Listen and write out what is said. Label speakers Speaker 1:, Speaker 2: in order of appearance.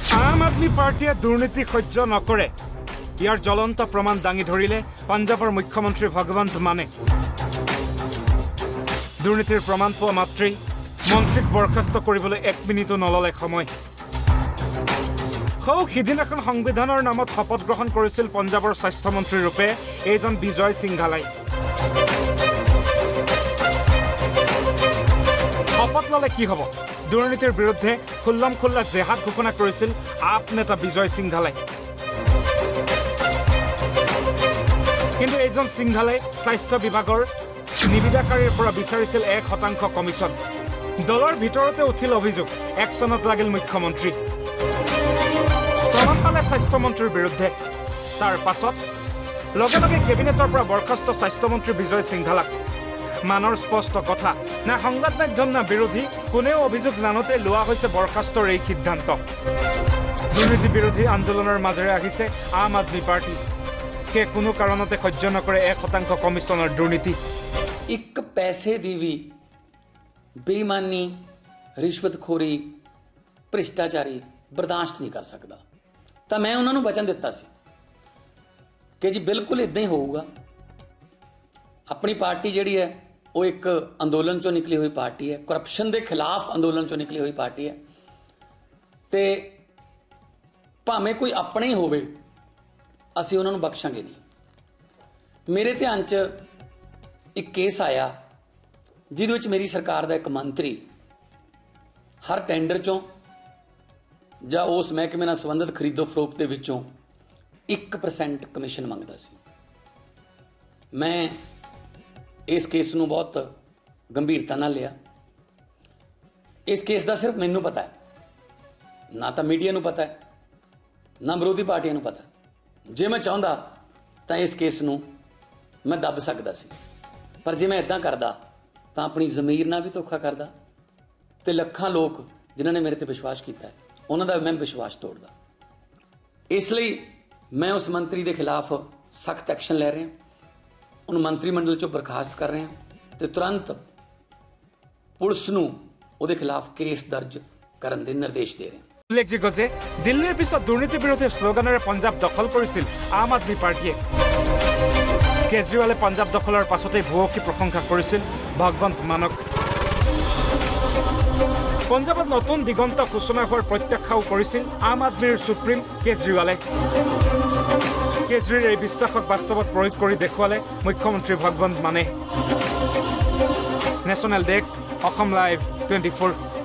Speaker 1: आम आदमी पार्टीये दुर्नीति सह्य नकरे यार ज्वलंत प्रमाण दाঙি धरिले पंजाबर मुख्यमंत्री भगवंत माने दुर्नीतिर प्रमाण पा मात्रेই मंत्रीक बरखास्त কৰিবলৈ 1 मिनिटो नलले समय সিদিনাখন সংবিধানৰ নামত শপত গ্ৰহণ কৰিছিল পঞ্জাবৰ স্বাস্থ্য মন্ত্ৰী ৰূপে এজন বিজয় সিংঘালাই শপত ললে কি হ'ব দুৰ্নীতিৰ বিৰুদ্ধে খুল্লাম খুল্লা জেহাদ ঘোষণা কৰিছিল আপ নেতা বিজয় সিংঘালাই কিন্তু এজন সিংঘালাই স্বাস্থ্য বিভাগৰ নিবিদাকাৰীৰ পৰা বিচাৰিছিল 1% কমিছন দলৰ ভিতৰতে উঠিল অভিযোগ একচনত লাগিল মুখ্যমন্ত্ৰী प्रमाण पाले स्वास्थ्यमंत्रीर विरुद्धे तार पाছত लगे लगे केबिनेटर पर बरखास्त स्वास्थ्यमंत्री विजय सिंघालाक मानर स्पष्ट कथा ना संबाद माध्यम ना विरोधी कोनेও अभियोग नानते लोৱা হৈছে बरखास्तर এই সিদ্ধান্ত दुर्नीति विरोधी आंदोलনৰ মাজেৰে আহিছে आम आदमी पार्टी के कोनो কাৰণতে সহ্য নকৰে 1% কমিছনৰ दुर्नीति
Speaker 2: एक पैसे दी भी बेईमानी रिश्वतखोरी भ्रिष्टाचारी बर्दाश्त नहीं कर सकता तो मैं उन्होंने वचन दिता सी कि जी बिल्कुल इदां ही होगा अपनी पार्टी जिहड़ी है वो एक अंदोलन चों निकली हुई पार्टी है करप्शन के खिलाफ अंदोलन चों निकली हुई पार्टी है तो भावें कोई अपने ही होवे असीं उन्होंने बख्शांगे नहीं मेरे ध्यान च एक केस आया जिहदे विच मेरी सरकार दा एक मंत्री हर टेंडर चों ਜਾਂ उस महकमे ਨਾਲ संबंधित खरीदो फरोख्त ਦੇ ਵਿੱਚੋਂ 1% कमीशन ਮੰਗਦਾ ਸੀ मैं इस केस ਨੂੰ बहुत गंभीरता ਨਾਲ लिया इस केस ਦਾ सिर्फ ਮੈਨੂੰ पता है ना तो मीडिया ਨੂੰ पता है ना विरोधी पार्टियां ਨੂੰ पता है जे मैं चाहता तो इस केस ਨੂੰ मैं दब सकता सी पर जे मैं इदां करदा तो अपनी ज़मीर ਨਾਲ भी धोखा करदा ते ਲੱਖਾਂ लोग जिन्होंने मेरे ते विश्वास किया है उन्होंने मैं विश्वास तोड़दा इसलिए मैं उस मंत्री के खिलाफ सख्त एक्शन ले रहे हैं उन मंत्रिमंडल चों बर्खास्त कर रहे हैं तो तुरंत पुलिस नूं उहदे खिलाफ केस दर्ज करने के निर्देश दे रहे हैं
Speaker 1: उल्लेखযোग्য যে দিল্লীৰ পিছত দুৰ্নীতি বিৰোধী স্লোগানেৰে পঞ্জাব দখল কৰিছিল আম আদমি পাৰ্টিয়ে কেজৰিৱালে পঞ্জাব দখলৰ পাছতে ভুয়সী প্ৰশংসা কৰিছিল ভগৱন্ত মানক पंजाबत नतुन दिगंत सूचना होर प्रत्याख्याও কৰিছিল आम आदमीर सुप्रीम केजरीवाले केजरीर विश्वासक वास्तवत प्रयोग कर देखुৱালে मुख्यमंत्री भगवंत माने नेशनल डेस्क लाइव 24